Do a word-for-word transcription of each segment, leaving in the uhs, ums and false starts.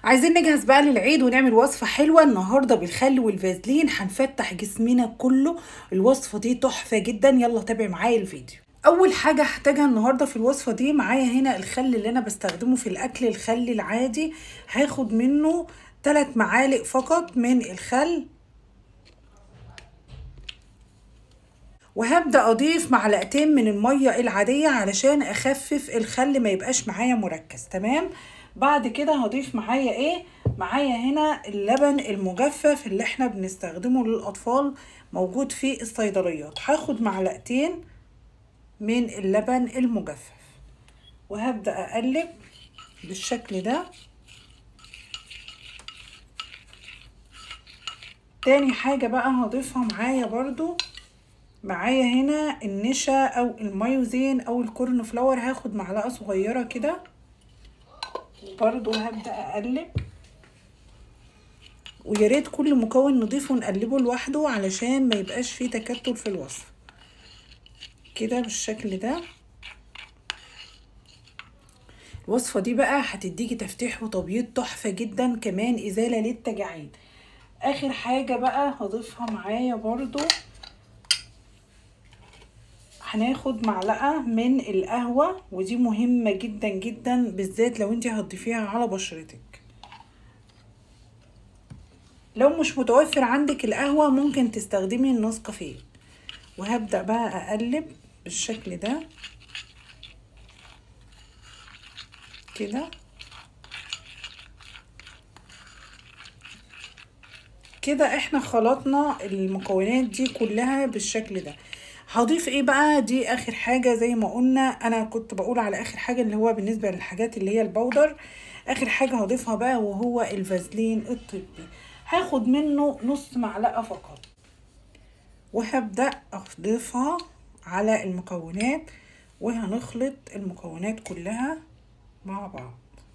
عايزين نجهز بقى للعيد ونعمل وصفة حلوة النهاردة بالخل والفازلين، هنفتح جسمنا كله. الوصفة دي تحفة جدا، يلا تابع معايا الفيديو. اول حاجة هحتاجها النهاردة في الوصفة دي، معايا هنا الخل اللي انا بستخدمه في الاكل، الخل العادي. هاخد منه ثلاث معالق فقط من الخل، وهبدأ اضيف معلقتين من المية العادية علشان اخفف الخل ما يبقاش معايا مركز. تمام. بعد كده هضيف معايا ايه؟ معايا هنا اللبن المجفف اللي احنا بنستخدمه للاطفال، موجود في الصيدليات. هاخد معلقتين من اللبن المجفف وهبدأ اقلب بالشكل ده. تاني حاجة بقى هضيفها معايا برضو، معايا هنا النشا او المايوزين او الكورن فلاور، هاخد معلقة صغيرة كده برضو هبدأ اقلب. وياريت كل مكون نضيفه نقلبه لوحده علشان ما يبقاش فيه تكتل في الوصفة كده بالشكل ده. الوصفة دي بقى هتديكي تفتيح وتبييض تحفة جدا، كمان ازالة للتجاعيد. اخر حاجة بقى هضيفها معايا برضو، هناخد معلقة من القهوة، ودي مهمة جدا جدا بالذات لو انت هتضيفيها على بشرتك. لو مش متوفر عندك القهوة ممكن تستخدمي النسكافيه. وهبدأ بقى اقلب بالشكل ده كده كده. احنا خلطنا المكونات دي كلها بالشكل ده. هضيف ايه بقى؟ دي اخر حاجة زي ما قلنا، انا كنت بقول على اخر حاجة اللي هو بالنسبة للحاجات اللي هي البودر. اخر حاجة هضيفها بقى وهو الفازلين الطبي، هاخد منه نص معلقة فقط، وهبدأ اضيفها على المكونات، وهنخلط المكونات كلها مع بعض.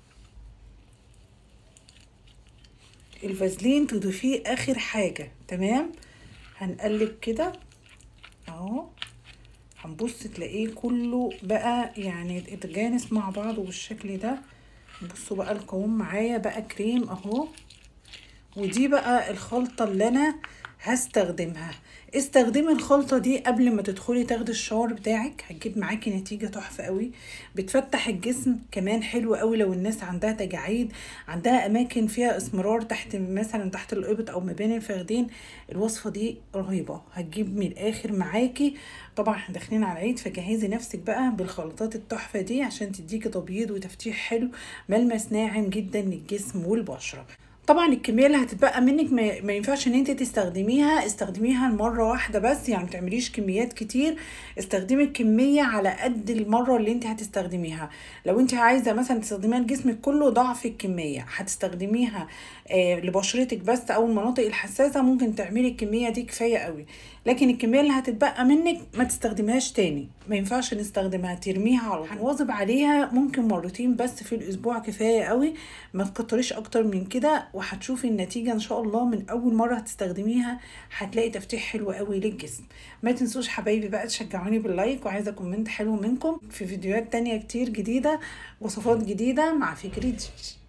الفازلين تضيفيه اخر حاجة. تمام. هنقلب كده اهو، هنبص تلاقيه كله بقى يعني اتجانس مع بعضه بالشكل ده. بصوا بقى القوام معايا بقى كريم اهو. ودي بقى الخلطة اللي انا هستخدمها. استخدمي الخلطة دي قبل ما تدخلي تاخدي الشاور بتاعك، هتجيب معاكي نتيجة تحفة قوي. بتفتح الجسم كمان، حلو قوي لو الناس عندها تجاعيد، عندها اماكن فيها اسمرار تحت مثلا تحت الابط او ما بين الفخدين. الوصفة دي رهيبة، هتجيب من الاخر معاكي. طبعا احنا داخلين على العيد، فجهزي نفسك بقى بالخلطات التحفة دي عشان تديكي تبييض وتفتيح حلو، ملمس ناعم جدا للجسم والبشرة. طبعا الكميه اللي هتتبقى منك ما ينفعش ان انت تستخدميها، استخدميها المره واحده بس، يعني ما تعمليش كميات كتير. استخدمي الكميه على قد المره اللي انت هتستخدميها. لو انت عايزه مثلا تستخدميها لجسمك كله ضعف الكميه، هتستخدميها آه لبشرتك بس او المناطق الحساسه، ممكن تعملي الكميه دي كفايه قوي. لكن الكميه اللي هتتبقى منك ما تستخدميهاش تاني، ما ينفعش نستخدمها، ترميها على طول. هنواظب عليها ممكن مرتين بس في الاسبوع كفايه قوي، ما تكتريش اكتر من كده، وهتشوفي النتيجه ان شاء الله. من اول مره هتستخدميها هتلاقي تفتيح حلو قوي للجسم. ما تنسوش حبايبي بقى تشجعوني باللايك، وعايزه كومنت حلو منكم في فيديوهات تانية كتير جديده، وصفات جديده مع فكرة جيجي.